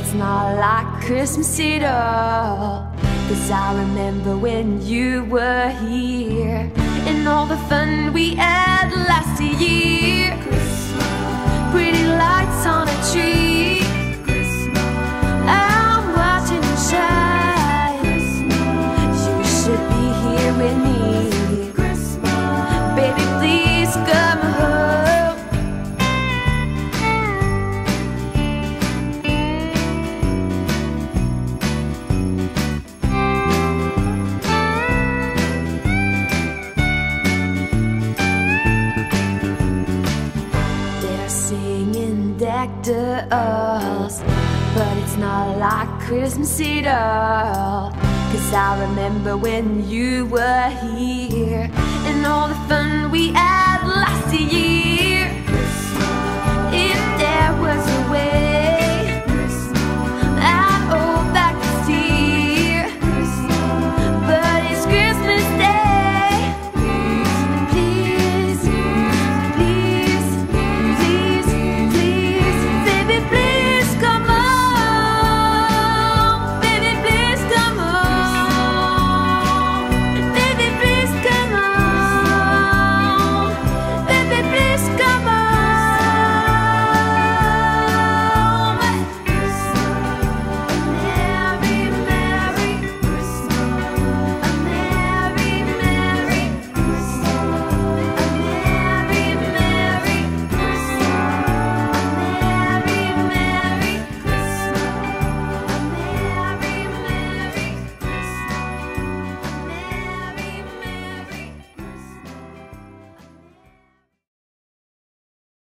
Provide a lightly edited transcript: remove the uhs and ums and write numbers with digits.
it's not like Christmas at all. 'Cause I remember when you were here and all the fun we had last year. Pretty lights on a tree, I'm watching you shine. You should be here with me. Baby, please come home. They're singing deck the halls, but it's not like Christmas at all. 'Cause I remember when you were here and all the fun we had last year.